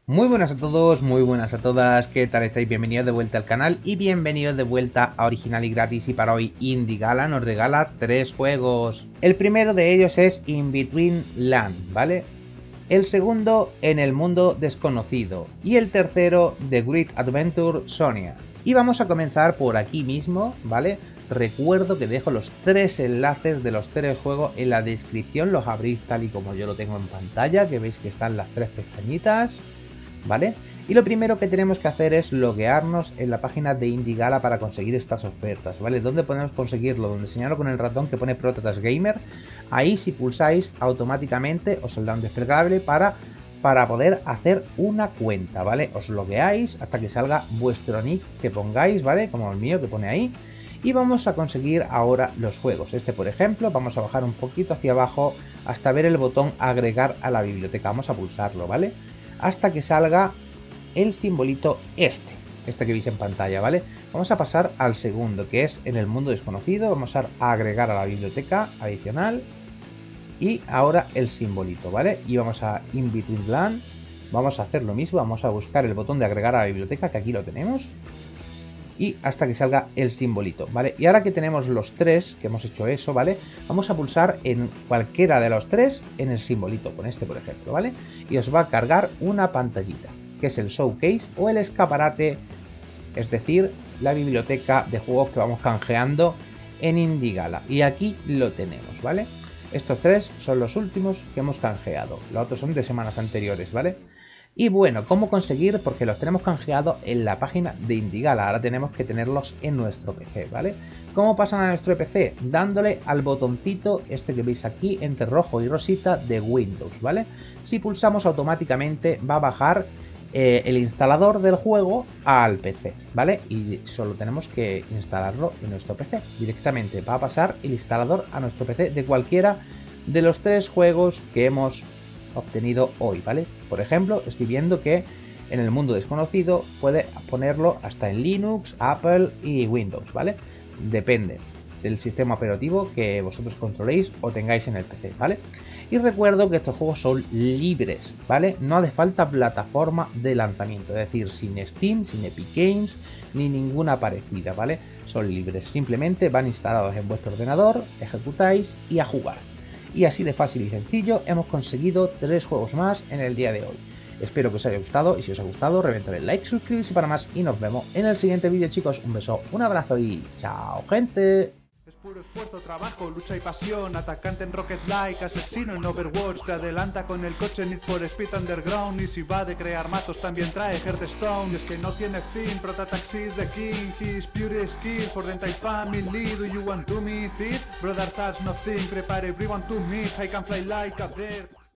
Muy buenas a todos, muy buenas a todas, ¿qué tal estáis? Bienvenidos de vuelta al canal y bienvenidos de vuelta a Original y Gratis. Y para hoy Indigala nos regala 3 juegos. El primero de ellos es In Between Land, ¿vale? El segundo, En el Mundo Desconocido. Y el tercero, The Great Adventure Sonia. Y vamos a comenzar por aquí mismo, ¿vale? Recuerdo que dejo los 3 enlaces de los 3 juegos en la descripción, los abrís tal y como yo lo tengo en pantalla, que veis que están las 3 pestañitas, ¿vale? Y lo primero que tenemos que hacer es loguearnos en la página de Indigala para conseguir estas ofertas, ¿vale? ¿Dónde podemos conseguirlo? Donde señalo con el ratón que pone Prototas Gamer. Ahí si pulsáis automáticamente os saldrá un desplegable para poder hacer una cuenta, ¿vale? Os logueáis hasta que salga vuestro nick que pongáis, ¿vale? Como el mío que pone ahí. Y vamos a conseguir ahora los juegos. Este, por ejemplo, vamos a bajar un poquito hacia abajo hasta ver el botón agregar a la biblioteca. Vamos a pulsarlo, ¿vale? Hasta que salga el simbolito este que veis en pantalla, ¿vale? Vamos a pasar al segundo, que es En el Mundo Desconocido. Vamos a agregar a la biblioteca adicional y ahora el simbolito, ¿vale? Y vamos a In Between Land, vamos a hacer lo mismo, vamos a buscar el botón de agregar a la biblioteca, que aquí lo tenemos, y hasta que salga el simbolito, ¿vale? Y ahora que tenemos los 3, que hemos hecho eso, ¿vale? Vamos a pulsar en cualquiera de los 3 en el simbolito, con este por ejemplo, ¿vale? Y os va a cargar una pantallita, que es el showcase o el escaparate, es decir, la biblioteca de juegos que vamos canjeando en Indigala. Y aquí lo tenemos, ¿vale? Estos 3 son los últimos que hemos canjeado, los otros son de semanas anteriores, ¿vale? Y bueno, ¿cómo conseguir? Porque los tenemos canjeados en la página de Indigala, ahora tenemos que tenerlos en nuestro PC, ¿vale? ¿Cómo pasan a nuestro PC? Dándole al botoncito este que veis aquí entre rojo y rosita de Windows, ¿vale? Si pulsamos automáticamente va a bajar el instalador del juego al PC, ¿vale? Y solo tenemos que instalarlo en nuestro PC. Directamente va a pasar el instalador a nuestro PC de cualquiera de los 3 juegos que hemos obtenido hoy, ¿vale? Por ejemplo, estoy viendo que En el Mundo Desconocido puede ponerlo hasta en Linux, Apple y Windows, ¿vale? Depende del sistema operativo que vosotros controléis o tengáis en el PC, ¿vale? Y recuerdo que estos juegos son libres, ¿vale? No hace falta plataforma de lanzamiento, es decir, sin Steam, sin Epic Games, ni ninguna parecida, ¿vale? Son libres, simplemente van instalados en vuestro ordenador, ejecutáis y a jugar. Y así de fácil y sencillo hemos conseguido 3 juegos más en el día de hoy. Espero que os haya gustado y si os ha gustado reventar el like, suscribirse para más y nos vemos en el siguiente vídeo, chicos. Un beso, un abrazo y chao, gente. Es puro esfuerzo, trabajo, lucha y pasión. Atacante en Rocket Like, asesino en Overwatch. Te adelanta con el coche Need for Speed Underground. Y si va de crear matos también trae Hearthstone. Y es que no tiene fin, Protataxi is the king. His pure skill for the entire family. Do you want to meet it? Brother, that's nothing, prepare everyone to meet. I can fly like a bird.